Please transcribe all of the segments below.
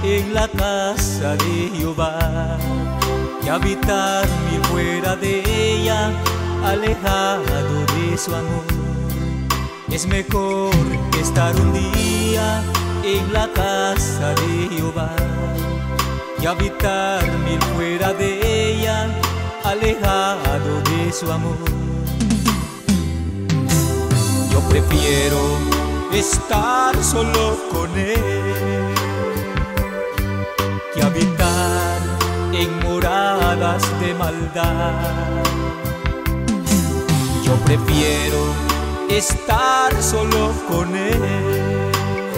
en la casa de Jehová, y habitar mil fuera de ella, alejado de su amor. Es mejor que estar un día en la casa de Jehová, y habitar mil fuera de ella, alejado de su amor. Yo prefiero estar solo con Él que habitar en moradas de maldad. Yo prefiero estar solo con Él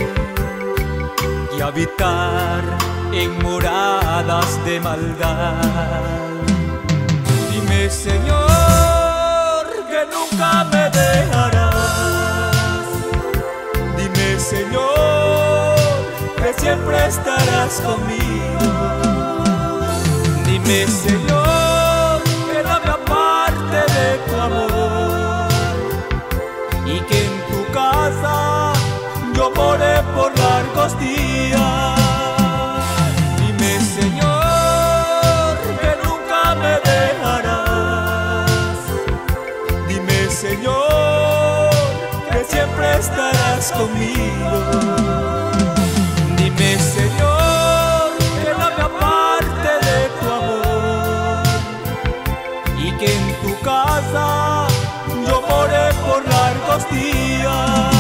y habitar en moradas de maldad. Dime, Señor, que nunca me dejarás. Dime, Señor, que siempre estarás conmigo. Dime, Señor, que no me aparte de tu amor, y que en tu casa yo moré por largos días. Dime, Señor, que nunca me dejarás. Dime, Señor, que siempre estarás conmigo. Dime, Señor, que no me aparte de tu amor, y que en tu casa yo moré por largos días.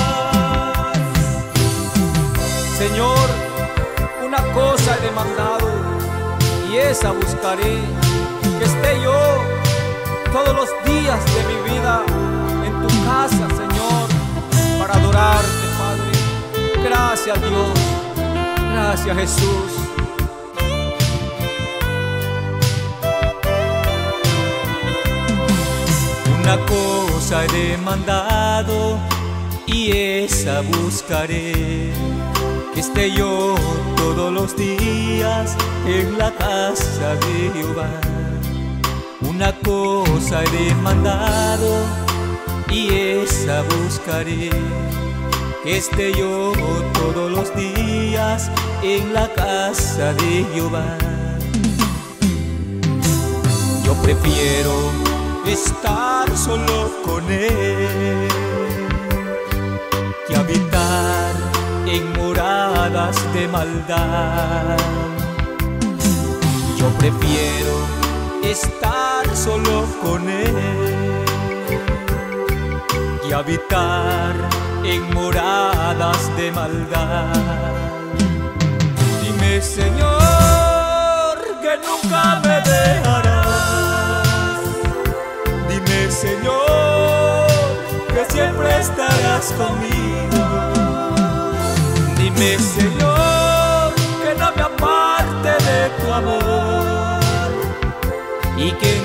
Señor, una cosa he demandado, y esa buscaré, que esté yo todos los días de mi vida en tu casa, Señor, para adorarte, Padre. Gracias, Dios. Gracias, Jesús. Una cosa he demandado, y esa buscaré, que esté yo todos los días en la casa de Jehová. Una cosa he demandado, y esa buscaré, que esté yo todos los días en la casa de Jehová. Yo prefiero estar solo con Él que habitar en moradas de maldad. Yo prefiero estar solo con Él y habitar en moradas de maldad. Dime, Señor, que nunca me dejarás. Dime, Señor, que siempre estarás conmigo. Dime, Señor, que no me aparte de tu amor, y que